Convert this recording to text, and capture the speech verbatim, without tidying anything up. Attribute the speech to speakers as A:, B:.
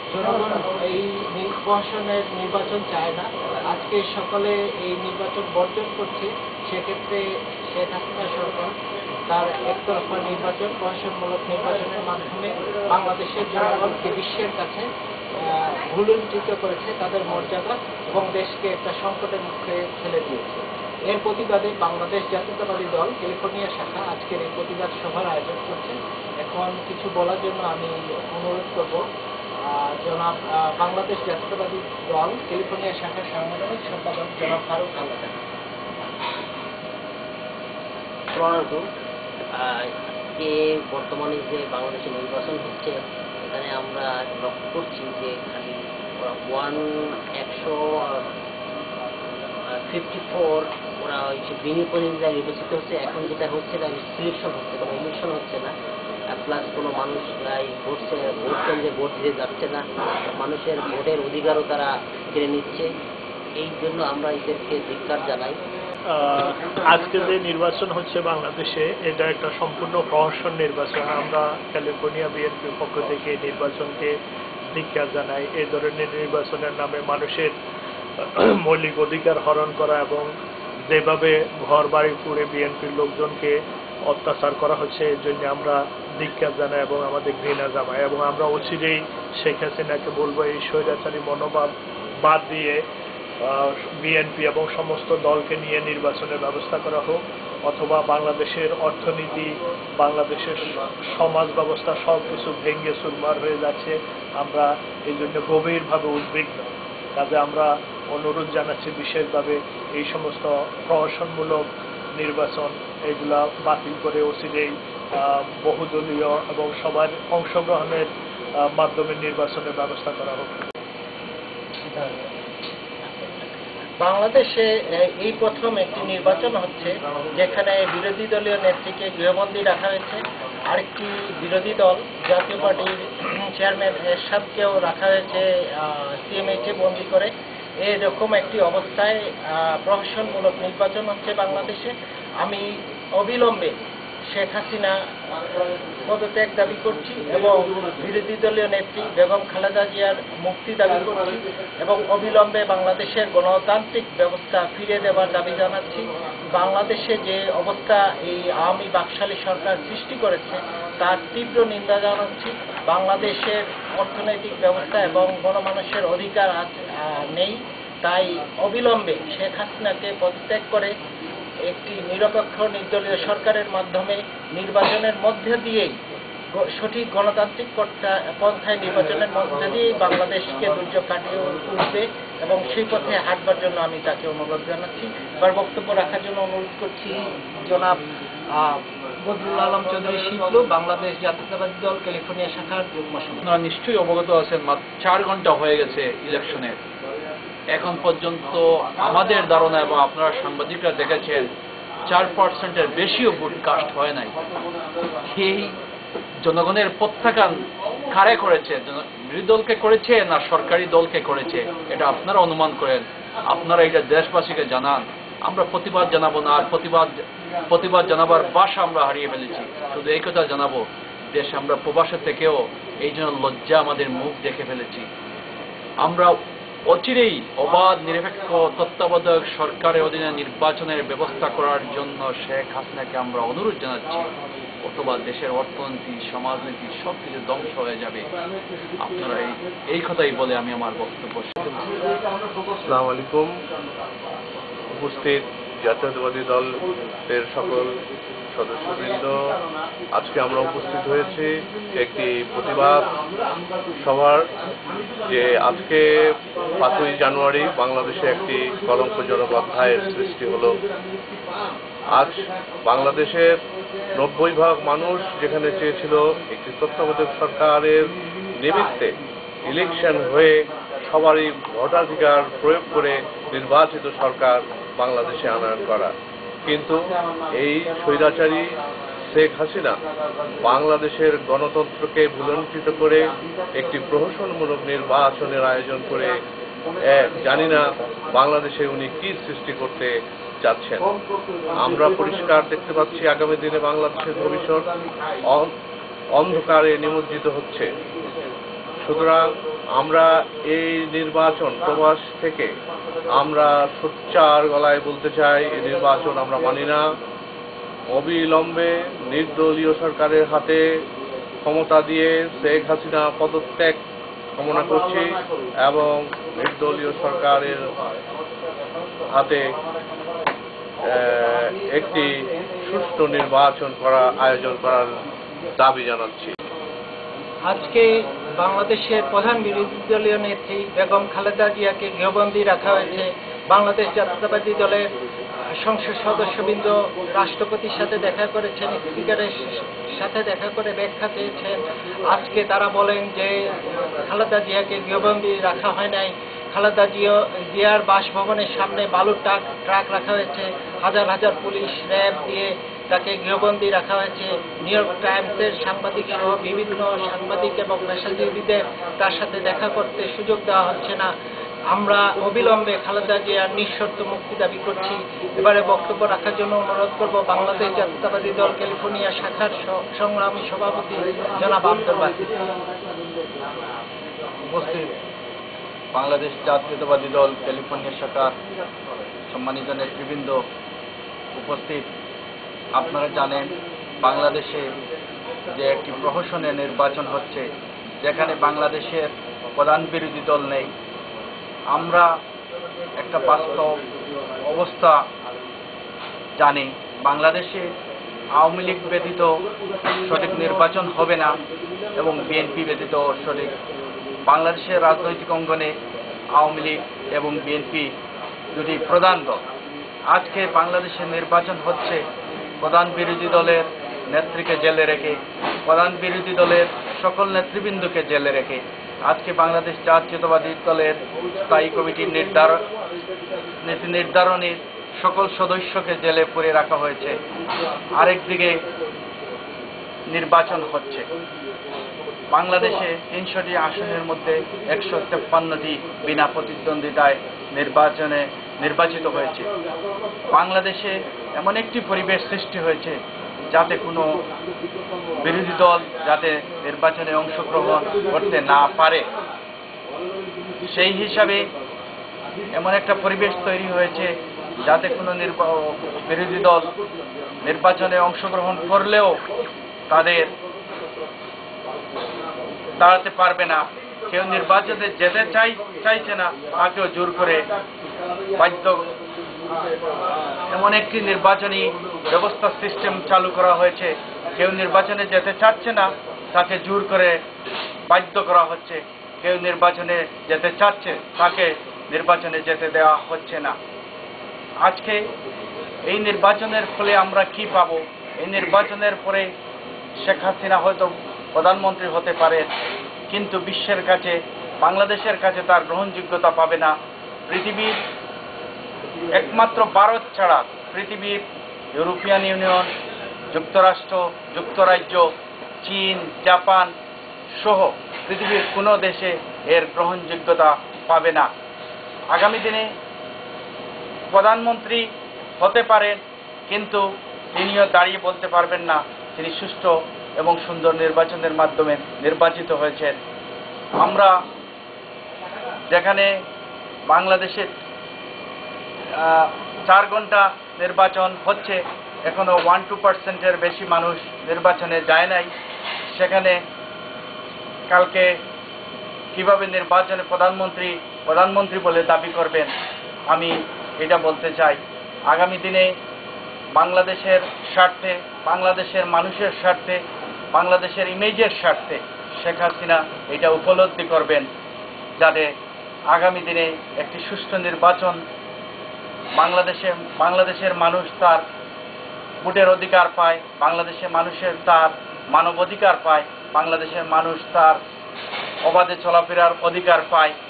A: জনগণ এই প্রশাসনের নির্বাচন চায় না। আজকে সকলে এই নির্বাচন বর্জন করছে। সেক্ষেত্রে শেখ হাসিনা সরকার তার একতরফা নির্বাচন, প্রশাসনমূলক নির্বাচনের মাধ্যমে বাংলাদেশের জনগণকে বিশ্বের কাছে ভুলুণ্ঠিত করেছে, তাদের মর্যাদা এবং দেশকে একটা সংকটের মুখে ফেলে দিয়েছে। এর প্রতিবাদে বাংলাদেশ জাতীয়তাবাদী দল ক্যালিফোর্নিয়া শাখা আজকের এই প্রতিবাদ সভার আয়োজন করছে। এখন কিছু বলার জন্য আমি অনুরোধ করব জনাব বাংলাদেশ জাতীয়তাবাদী দল ক্যালিফোর্নিয়া শাখার সাংগঠনিক সম্পাদক জনাব ফারুক আল্লাহ।
B: আজকে বর্তমানে যে বাংলাদেশে নির্বাচন হচ্ছে, এখানে আমরা লক্ষ্য করছি যে খালি ওয়ান একশো ফিফটি ফোর ওরা হচ্ছে বিনি প্রতিনিধিরা নির্বাচিত হচ্ছে। এখন যেটা হচ্ছে না, সিলেকশন হচ্ছে, কোনো ইলেকশন হচ্ছে না। প্লাস কোনো মানুষ ভোটছে ভোট কেন্দ্রে ভোট দিতে যাচ্ছে না, মানুষের ভোটের অধিকারও তারা কেড়ে নিচ্ছে। এই জন্য আমরা এদেরকে ধিক্কার জানাই।
C: আজকে যে নির্বাচন হচ্ছে বাংলাদেশে, এটা একটা সম্পূর্ণ প্রহসন নির্বাচন। আমরা ক্যালিফোর্নিয়া বিএনপির পক্ষ থেকে এই নির্বাচনকে ধিক্কার জানাই। এই ধরনের নির্বাচনের নামে মানুষের মৌলিক অধিকার হরণ করা এবং যেভাবে ঘর বাড়ি পুড়ে বিএনপির লোকজনকে অত্যাচার করা হচ্ছে, এর জন্য আমরা ধিক্কার জানাই এবং আমাদের ঘৃণা জানাই। এবং আমরা অচিরেই শেখ হাসিনাকে বলবো এই স্বৈরাচারী মনোভাব বাদ দিয়ে বিএনপি এবং সমস্ত দলকে নিয়ে নির্বাচনের ব্যবস্থা করা হোক, অথবা বাংলাদেশের অর্থনীতি, বাংলাদেশের সমাজ ব্যবস্থা সব কিছু ভেঙে চুরমার হয়ে যাচ্ছে। আমরা এই জন্য গভীরভাবে উদ্বিগ্ন। কাজে আমরা অনুরোধ জানাচ্ছি বিশেষভাবে এই সমস্ত প্রহসনমূলক নির্বাচন এগুলা বাতিল করে অচিরেই বহুদলীয় এবং সবার অংশগ্রহণের মাধ্যমে নির্বাচনের ব্যবস্থা করা হোক।
A: বাংলাদেশে এই প্রথম একটি নির্বাচন হচ্ছে যেখানে বিরোধী দলীয় নেত্রীকে গৃহবন্দী রাখা হয়েছে। আরেকটি বিরোধী দল জাতীয় পার্টির চেয়ারম্যান এরশাদকেও রাখা হয়েছে সিএমএইচে বন্দী করে। এরকম একটি অবস্থায় প্রহসনমূলক নির্বাচন হচ্ছে বাংলাদেশে। আমি অবিলম্বে শেখ হাসিনা পদত্যাগ দাবি করছি এবং বিরোধী দলীয় নেত্রী বেগম খালেদা জিয়ার মুক্তি দাবি করছি এবং অবিলম্বে বাংলাদেশের গণতান্ত্রিক ব্যবস্থা ফিরে দেওয়ার দাবি জানাচ্ছি। বাংলাদেশে যে অবস্থা এই আওয়ামী বাকশালী সরকার সৃষ্টি করেছে তার তীব্র নিন্দা জানাচ্ছি। বাংলাদেশের অর্থনৈতিক ব্যবস্থা এবং গণমানুষের অধিকার নেই, তাই অবিলম্বে শেখ হাসিনাকে পদত্যাগ করে একটি নিরপেক্ষ নির্দলীয় সরকারের মাধ্যমে নির্বাচনের মধ্যে দিয়েই সঠিক গণতান্ত্রিক পন্থায় নির্বাচনের মধ্যে দিয়েই বাংলাদেশকে দুর্যোগ কাটিয়ে উঠবে এবং সেই পথে হাঁটবার জন্য আমি তাকে অনুরোধ জানাচ্ছি। এবার বক্তব্য রাখার জন্য অনুরোধ করছি জনাব বদরুল আলম চৌধুরী শিবলু, বাংলাদেশ জাতীয়তাবাদী দল ক্যালিফোর্নিয়া শাখার যুগ্ম সম্পাদক।
D: আপনারা নিশ্চয়ই অবগত আছেন, মাত্র চার ঘন্টা হয়ে গেছে ইলেকশনের। এখন পর্যন্ত আমাদের ধারণা এবং আপনারা সাংবাদিকরা দেখেছেন চার পার্সেন্টের বেশিও ভোট কাস্ট হয় নাই। এই জনগণের প্রত্যাখ্যান কারে করেছে? বিরোধী দলকে করেছে না সরকারি দলকে করেছে? এটা আপনারা অনুমান করেন, আপনারা এটা দেশবাসীকে জানান। আমরা প্রতিবাদ জানাবো না, আর প্রতিবাদ প্রতিবাদ জানাবার ভাষা আমরা হারিয়ে ফেলেছি। শুধু এই কথা জানাবো, দেশে আমরা প্রবাসে থেকেও এই জন্য লজ্জা আমাদের মুখ দেখে ফেলেছি। আমরা অচিরেই অবাধ নিরপেক্ষ তত্ত্বাবধায়ক সরকারের অধীনে নির্বাচনের ব্যবস্থা করার জন্য শেখ হাসিনাকে আমরা অনুরোধ জানাচ্ছি, অথবা দেশের অর্থনীতি, সমাজনীতি সব কিছু ধ্বংস হয়ে যাবে। আপনারা এই এই কথাই বলে আমি আমার বক্তব্য শেষ করছি।
E: আসসালামু আলাইকুম। উপস্থিত জাতীয়তাবাদী দলের সকল সদস্যবৃন্দ, আজকে আমরা উপস্থিত হয়েছি একটি প্রতিবাদ সভার, যে আজকে পাঁচই জানুয়ারি বাংলাদেশে একটি কলঙ্কজনক অধ্যায়ের সৃষ্টি হলো। আজ বাংলাদেশের নব্বই ভাগ মানুষ যেখানে চেয়েছিল একটি তত্ত্বাবধায়ক সরকারের নিমিত্তে ইলেকশন হয়ে সবারই ভোটাধিকার প্রয়োগ করে নির্বাচিত সরকার বাংলাদেশে আনয়ন করা, কিন্তু এই স্বৈরাচারী শেখ হাসিনা বাংলাদেশের গণতন্ত্রকে ভুলুণ্ঠিত করে একটি প্রহসনমূলক নির্বাচনের আয়োজন করে জানি না বাংলাদেশে উনি কি সৃষ্টি করতে যাচ্ছেন। আমরা পরিষ্কার দেখতে পাচ্ছি আগামী দিনে বাংলাদেশের ভবিষ্যৎ অন্ধকারে নিমজ্জিত হচ্ছে। সুতরাং আমরা এই নির্বাচন প্রবাস থেকে আমরা সোচ্চার গলায় বলতে চাই, এই নির্বাচন আমরা মানি না। অবিলম্বে নির্দলীয় সরকারের হাতে ক্ষমতা দিয়ে শেখ হাসিনা পদত্যাগ কামনা করছি এবং নির্দলীয় সরকারের হাতে একটি সুষ্ঠু নির্বাচন করা আয়োজন করার দাবি জানাচ্ছি।
A: আজকে বাংলাদেশের প্রধান বিরোধী দলীয় নেত্রী বেগম খালেদা জিয়াকে গৃহবন্দী রাখা হয়েছে। বাংলাদেশ জাতীয়তাবাদী দলের সংসদ সদস্যবৃন্দ রাষ্ট্রপতির সাথে দেখা করেছেন, স্পিকারের সাথে দেখা করে ব্যাখ্যা চেয়েছেন। আজকে তারা বলেন যে খালেদা জিয়াকে গৃহবন্দী রাখা হয় নাই, খালেদা জিয়া জিয়ার বাসভবনের সামনে বালুর ট্রাক ট্রাক রাখা হয়েছে, হাজার হাজার পুলিশ র্যাব দিয়ে তাকে গৃহবন্দী রাখা হয়েছে। নিউ ইয়র্ক টাইমসের সাংবাদিক সহ বিভিন্ন সাংবাদিক এবং পেশাজীবীদের তার সাথে দেখা করতে সুযোগ দেওয়া হচ্ছে না। আমরা অবিলম্বে খালেদা জিয়ার নিঃশর্ত মুক্তি দাবি করছি। এবারে বক্তব্য রাখার জন্য অনুরোধ করব বাংলাদেশ জাতীয়তাবাদী দল ক্যালিফোর্নিয়া শাখার সংগ্রামী সভাপতি জনাব আব্দুল বাসিত।
F: উপস্থিত বাংলাদেশ জাতীয়তাবাদী দল ক্যালিফোর্নিয়া শাখার সম্মানিত নেতৃবৃন্দ, উপস্থিত আপনারা জানেন বাংলাদেশে যে একটি প্রহসনের নির্বাচন হচ্ছে, যেখানে বাংলাদেশের প্রধান বিরোধী দল নেই। আমরা একটা বাস্তব অবস্থা জানি, বাংলাদেশে আওয়ামী লীগ ব্যতীত সঠিক নির্বাচন হবে না এবং বিএনপি ব্যতীত সঠিক। বাংলাদেশের রাজনৈতিক অঙ্গনে আওয়ামী লীগ এবং বিএনপি দুটি প্রধান দল। আজকে বাংলাদেশের নির্বাচন হচ্ছে প্রধান বিরোধী দলের নেত্রীকে জেলে রেখে, প্রধান বিরোধী দলের সকল নেতৃবৃন্দকে জেলে রেখে আজকে বাংলাদেশ জাতীয়তাবাদী দলের স্থায়ী কমিটির নির্ধারণ নীতি নির্ধারণের সকল সদস্যকে জেলে পুরে রাখা হয়েছে। আরেকদিকে নির্বাচন হচ্ছে। বাংলাদেশে তিনশোটি আসনের মধ্যে একশো তেপ্পান্নটি বিনা প্রতিদ্বন্দ্বিতায় নির্বাচনে নির্বাচিত হয়েছে। বাংলাদেশে এমন একটি পরিবেশ সৃষ্টি হয়েছে যাতে কোনো বিরোধী দল যাতে নির্বাচনে অংশগ্রহণ করতে না পারে, সেই হিসাবে এমন একটা পরিবেশ তৈরি হয়েছে যাতে কোনো বিরোধী দল নির্বাচনে অংশগ্রহণ করলেও তাদের দাঁড়াতে পারবে না। কেউ নির্বাচনে যেতে চাই চাইছে না, তাকেও জোর করে বাধ্য এমন একটি নির্বাচনী ব্যবস্থা সিস্টেম চালু করা হয়েছে। কেউ নির্বাচনে যেতে চাচ্ছে না, তাকে জোর করে বাধ্য করা হচ্ছে। কেউ নির্বাচনে যেতে চাচ্ছে, তাকে নির্বাচনে যেতে দেওয়া হচ্ছে না। আজকে এই নির্বাচনের ফলে আমরা কি পাবো? এই নির্বাচনের পরে শেখ হাসিনা হয়তো প্রধানমন্ত্রী হতে পারে, কিন্তু বিশ্বের কাছে বাংলাদেশের কাছে তার গ্রহণযোগ্যতা পাবে না। পৃথিবীর একমাত্র ভারত ছাড়া পৃথিবীর ইউরোপিয়ান ইউনিয়ন, যুক্তরাষ্ট্র, যুক্তরাজ্য, চীন, জাপান সহ পৃথিবীর কোনো দেশে এর গ্রহণযোগ্যতা পাবে না। আগামী দিনে প্রধানমন্ত্রী হতে পারেন, কিন্তু তিনিও দাঁড়িয়ে বলতে পারবেন না তিনি সুষ্ঠু এবং সুন্দর নির্বাচনের মাধ্যমে নির্বাচিত হয়েছেন। আমরা যেখানে বাংলাদেশে চার ঘন্টা নির্বাচন হচ্ছে, এখনো ওয়ান টু পার্সেন্টের বেশি মানুষ নির্বাচনে যায় নাই, সেখানে কালকে কিভাবে নির্বাচনে প্রধানমন্ত্রী প্রধানমন্ত্রী বলে দাবি করবেন? আমি এটা বলতে চাই, আগামী দিনে বাংলাদেশের স্বার্থে, বাংলাদেশের মানুষের স্বার্থে, বাংলাদেশের ইমেজের স্বার্থে শেখ হাসিনা এটা উপলব্ধি করবেন, যাতে আগামী দিনে একটি সুষ্ঠু নির্বাচন বাংলাদেশে বাংলাদেশের মানুষ তার ভোটের অধিকার পায়, বাংলাদেশের মানুষের তার মানব অধিকার পায়, বাংলাদেশের মানুষ তার অবাধে চলাফেরার অধিকার পায়।